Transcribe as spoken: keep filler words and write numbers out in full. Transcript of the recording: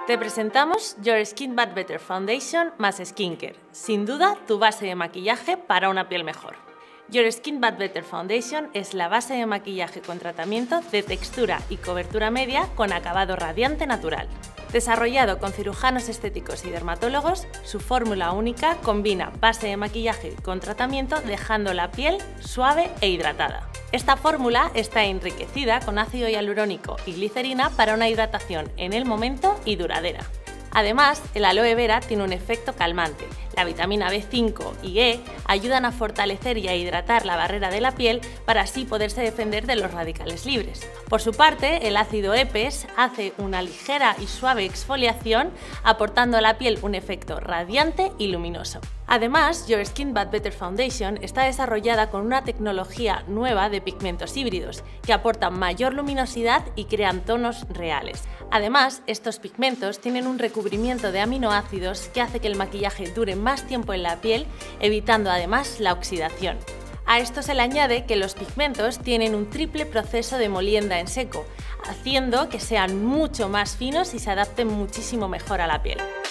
Te presentamos Your Skin But Better Foundation más Skincare. Sin duda, tu base de maquillaje para una piel mejor. Your Skin But Better Foundation es la base de maquillaje con tratamiento de textura y cobertura media con acabado radiante natural. Desarrollado con cirujanos estéticos y dermatólogos, su fórmula única combina base de maquillaje con tratamiento dejando la piel suave e hidratada. Esta fórmula está enriquecida con ácido hialurónico y glicerina para una hidratación en el momento y duradera. Además, el aloe vera tiene un efecto calmante. La vitamina B cinco y E ayudan a fortalecer y a hidratar la barrera de la piel para así poderse defender de los radicales libres. Por su parte, el ácido E P E S hace una ligera y suave exfoliación, aportando a la piel un efecto radiante y luminoso. Además, Your Skin But Better Foundation está desarrollada con una tecnología nueva de pigmentos híbridos que aportan mayor luminosidad y crean tonos reales. Además, estos pigmentos tienen un recubrimiento de aminoácidos que hace que el maquillaje dure más tiempo en la piel, evitando además la oxidación. A esto se le añade que los pigmentos tienen un triple proceso de molienda en seco, haciendo que sean mucho más finos y se adapten muchísimo mejor a la piel.